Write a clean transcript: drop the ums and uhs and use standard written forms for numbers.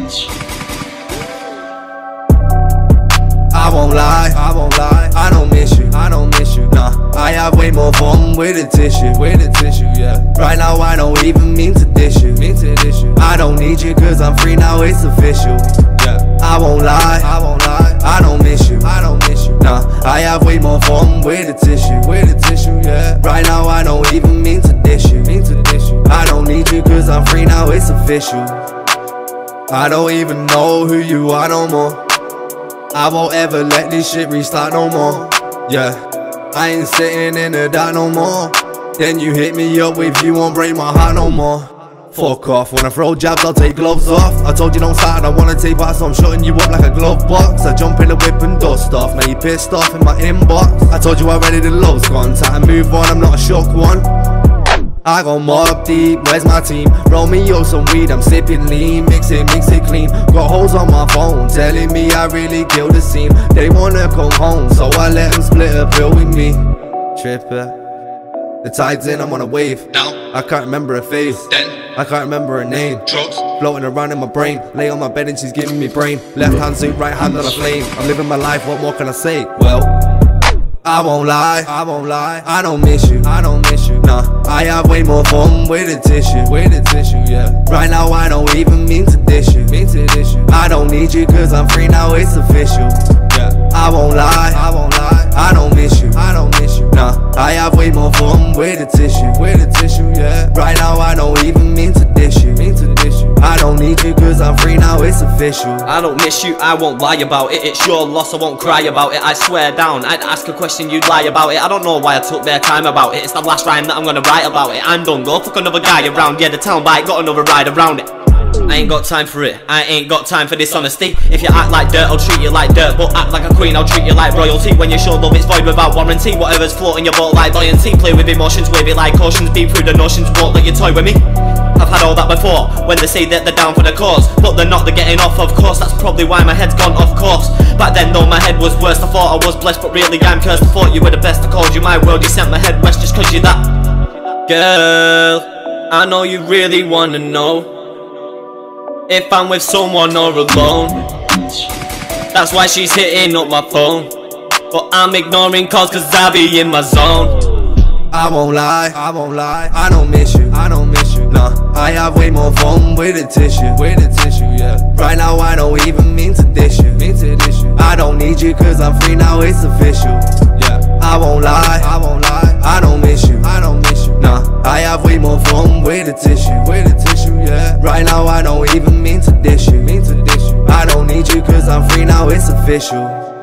I won't lie, I don't miss you, nah. I have way more fun with the tissue, yeah. Right now I don't even mean to dish you, I don't need you cause I'm free now, it's official, yeah. I won't lie, I don't miss you, nah. I have way more fun with the tissue, yeah. Right now I don't even mean to dish you, I don't need you cause I'm free now, it's official. I don't even know who you are no more. I won't ever let this shit restart no more, yeah. I ain't sitting in the dark no more. Then you hit me up with you won't break my heart no more. Fuck off, when I throw jabs I'll take gloves off. I told you don't start, I wanna take part, so I'm shutting you up like a glove box. I jump in the whip and dust off, now you pissed off in my inbox. I told you already the love's gone, time to move on, I'm not a shook one. I go mob deep, where's my team? Roll me up some weed, I'm sipping lean. Mix it clean. Got hoes on my phone telling me I really killed the scene. They wanna come home, so I let them split a bill with me. Tripper, the tide's in, I'm on a wave. Now I can't remember her face, then I can't remember her name. drugs. Floating around in my brain, lay on my bed and she's giving me brain. Left hand suit, right hand on a flame. I'm living my life, what more can I say? Well, I won't lie, I don't miss you, nah. I have way more fun with the tissue, yeah. Right now I don't even mean to dish you, I don't need you cause I'm free now, it's official, yeah. I won't lie, I don't miss you, nah. I have way more fun with the tissue, yeah. Right now I don't even mean to dish you, I don't need you cause I'm free now, it's official. I don't miss you, I won't lie about it. It's your loss, I won't cry about it. I swear down, I'd ask a question, you'd lie about it. I don't know why I took their time about it. It's the last rhyme that I'm gonna write about it. I'm done, go fuck another guy around. Yeah, the town bike got another ride around it. I ain't got time for it, I ain't got time for dishonesty. If you act like dirt, I'll treat you like dirt. But act like a queen, I'll treat you like royalty. When you show love, it's void without warranty. Whatever's floating your boat like buoyancy. Play with emotions, wave it like oceans. Be through the notions, won't let you toy with me. I've had all that before, when they say that they're down for the cause, but they're not, they're getting off, of course. That's probably why my head's gone off course. Back then though, my head was worse. I thought I was blessed, but really I'm cursed. I thought you were the best, I called you my world. You sent my head west just cause you're that. Girl, I know you really wanna know if I'm with someone or alone. That's why she's hitting up my phone, but I'm ignoring calls cause I be in my zone. I won't lie, I don't miss you, nah. I have way more fun with the tissue, yeah. Right now I don't even mean to dish you, I don't need you cause I'm free now, it's official, yeah. I won't lie, I don't miss you, nah. I have way more fun with the tissue, yeah. Right now I don't even mean to dish you, I don't need you cause I'm free now, it's official.